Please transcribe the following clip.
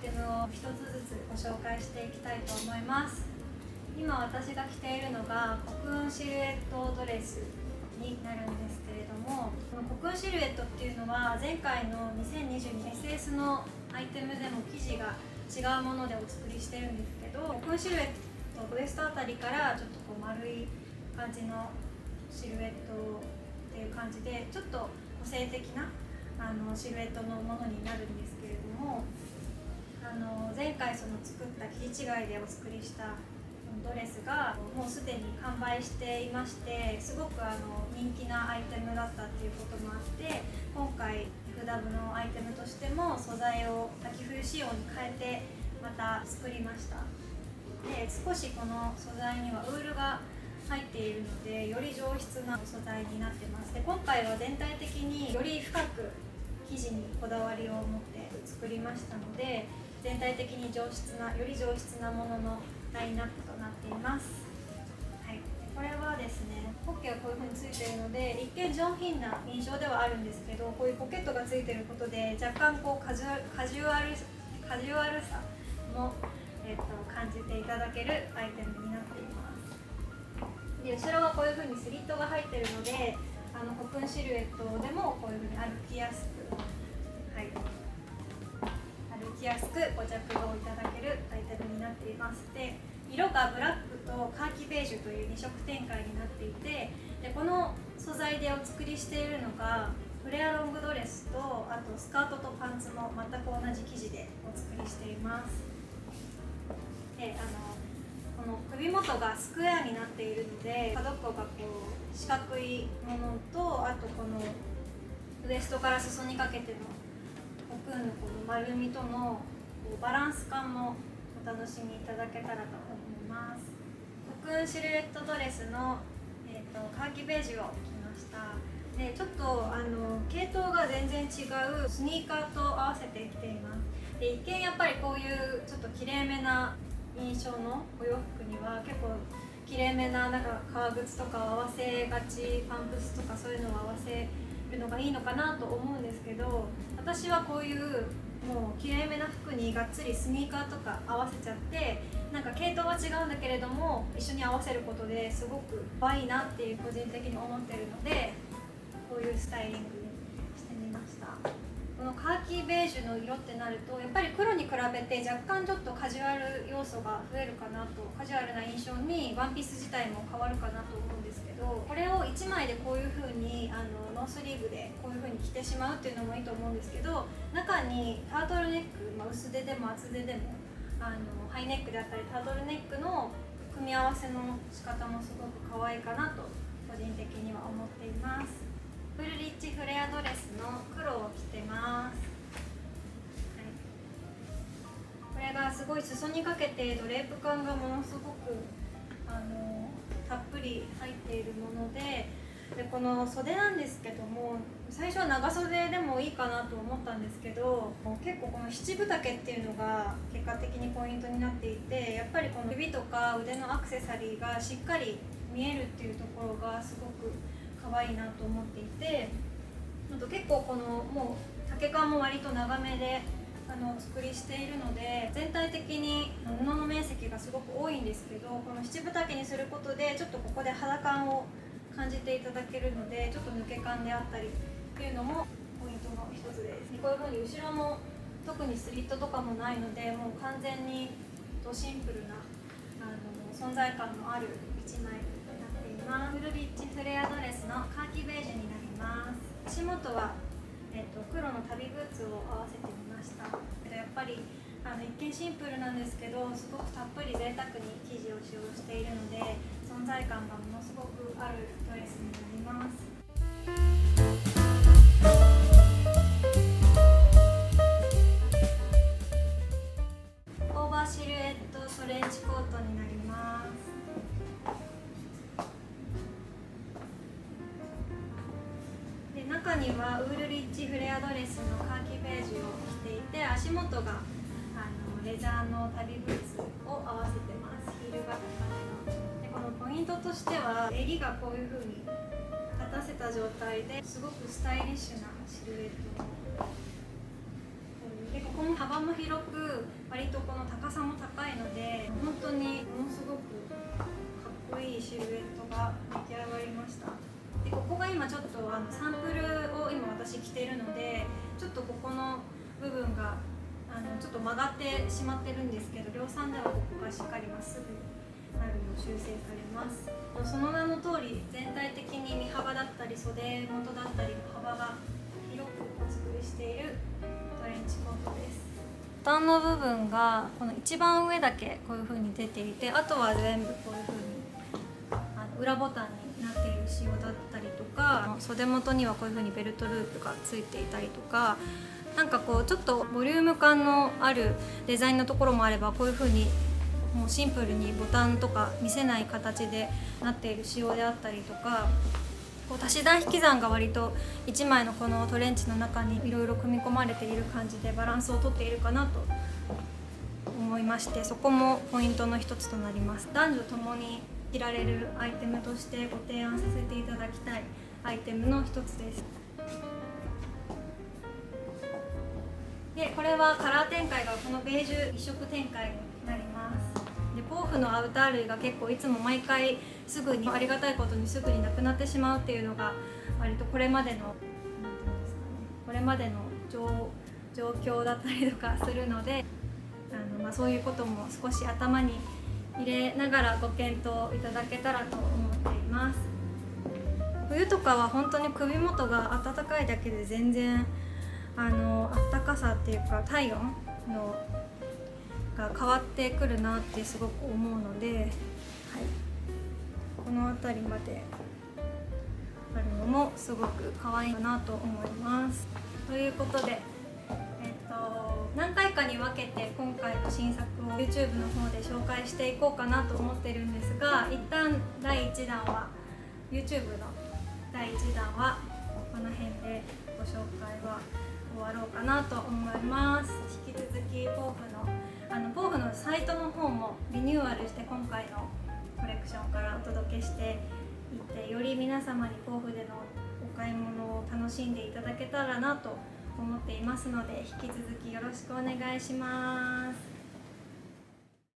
テムを一つずつご紹介していきたいと思います。今私が着ているのがコクーンシルエットドレスになるんですけれども、このコクーンシルエットっていうのは前回の 2022SS のアイテムでも生地が違うものでお作りしてるんですけど、コクーンシルエットウエストあたりからちょっとこう丸い感じのシルエットっていう感じで、ちょっと個性的なシルエットのものになるんですけれども、前回その作った生地違いでお作りしたドレスがもうすでに完売していまして、すごく人気なアイテムだったっていうこともあって、今回 FW のアイテムとしても素材を秋冬仕様に変えてまた作りました。で、少しこの素材にはウールが入っているので、より上質な素材になってます。で、今回は全体的により深く生地にこだわりを持って作りましたので、全体的により上質なもののラインナップとなっています。はい、これはですね、ポッケがこういう風についているので、一見上品な印象ではあるんですけど、こういうポケットがついていることで若干こうカジュアルさも、感じていただけるアイテムになっています。で、後ろはこういう風にスリットが入っているので、コクーンシルエットでもこういう風に歩きやすく、歩きやすくご着用いただけるアイテムになっています。で、色がブラックとカーキベージュという2色展開になっていて、でこの素材でお作りしているのがフレアロングドレスと、あとスカートとパンツも全く同じ生地でお作りしています。で、この首元がスクエアになっているので、角っこがこう四角いものと、あとこのウエストから裾にかけてのコクーンのこの丸みとのバランス感もお楽しみいただけたらと思います。コクーンシルエットドレスの、カーキベージュを着ました。で、ちょっと系統が全然違うスニーカーと合わせて着ています。で、一見やっぱりこういうちょっときれいめな印象のお洋服には結構きれいめな革靴とかを合わせがち、パンプスとかそういうのを合わせるのがいいのかなと思うんですけど、私はこういうもうきれいめな服にがっつりスニーカーとか合わせちゃって、系統は違うんだけれども一緒に合わせることですごく可愛いなっていう個人的に思ってるので、こういうスタイリングにしてみました。このカーキベージュの色ってなると、やっぱり黒に比べて若干ちょっとカジュアル要素が増えるかなと、カジュアルな印象にワンピース自体も変わるかなと思うんですけど、これを1枚でこういう風にノースリーブでこういう風に着てしまうっていうのもいいと思うんですけど、中にタートルネック、薄手でも厚手でもハイネックであったりタートルネックの組み合わせの仕方もすごく可愛いかなと個人的には思っています。フルリッチフレアドレスの黒を着てます。これがすごい裾にかけてドレープ感がものすごくたっぷり入っているもので、この袖なんですけども、最初は長袖でもいいかなと思ったんですけど、結構この七分丈っていうのが結果的にポイントになっていて、やっぱりこの指とか腕のアクセサリーがしっかり見えるっていうところがすごく可愛いなと思っていて、あと結構このもう丈感も割と長めでお作りしているので、全体的に布の面積がすごく多いんですけど、この七分丈にすることでちょっとここで肌感を感じていただけるので、ちょっと抜け感であったりっていうのもポイントの一つです。こういうふうに後ろも特にスリットとかもないので、もう完全にシンプルな存在感のある一枚になっています。フルリッチフレアドレスのカーキベージュになります。足元は、黒の旅ブーツを合わせてみました。やっぱり一見シンプルなんですけど、すごくたっぷり贅沢に生地を使用しているので、存在感がものすごくあるドレスになります。オーバーシルエットトレンチコートになります。で、中にはウールリッチフレアドレスのカーキベージュを着ていて、足元がレザーの旅ブーツを合わせてます。ヒールが高めの。で、このポイントとしては襟がこういう風に立たせた状態ですごくスタイリッシュなシルエットのでここも幅も広く割とこの高さも高いので本当にものすごくかっこいいシルエットが出来上がりました。でここが今ちょっとサンプルを今私着てるのでちょっとここの部分がちょっと曲がってしまってるんですけど、量産ではここがしっかりまっすぐになるよう修正されます。その名の通り全体的に身幅だったり袖元だったりの幅が広くお作りしているトレンチコートです。ボタンの部分がこの一番上だけこういう風に出ていて、あとは全部こういう風に裏ボタンになっている仕様だったりとか、袖元にはこういう風にベルトループがついていたりとか、なんかこうちょっとボリューム感のあるデザインのところもあれば、こういう風にもうシンプルにボタンとか見せない形でなっている仕様であったりとか、こう足し算引き算が割と1枚のこのトレンチの中にいろいろ組み込まれている感じでバランスをとっているかなと思いまして、そこもポイントの一つとなります。男女ともに着られるアイテムとしてご提案させていただきたいアイテムの一つです。でこれはカラー展開がこのベージュ一色展開になります。でポーフのアウター類が結構いつも毎回すぐにありがたいことにすぐになくなってしまうっていうのが割とこれまでの何て言うんですかね、これまでの状況だったりとかするので、そういうことも少し頭に入れながらご検討いただけたらと思っています。冬とかは本当に首元が暖かいだけで全然暖かさっていうか体温のが変わってくるなってすごく思うので、はい、この辺りまであるのもすごく可愛いかなと思います。ということで、何回かに分けて今回の新作を YouTube の方で紹介していこうかなと思ってるんですが、一旦第1弾は YouTube の第1弾はこの辺でご紹介は終わろうかなと思います。引き続きポーフのサイトの方もリニューアルして今回のコレクションからお届けしていって、より皆様にポーフでのお買い物を楽しんでいただけたらなと思っていますので、引き続きよろしくお願いします。